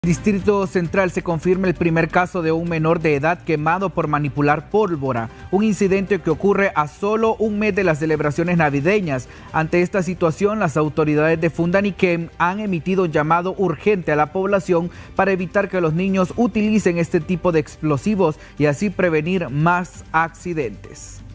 Distrito Central se confirma el primer caso de un menor de edad quemado por manipular pólvora, un incidente que ocurre a solo un mes de las celebraciones navideñas. Ante esta situación, las autoridades de Fundaniquem han emitido un llamado urgente a la población para evitar que los niños utilicen este tipo de explosivos y así prevenir más accidentes.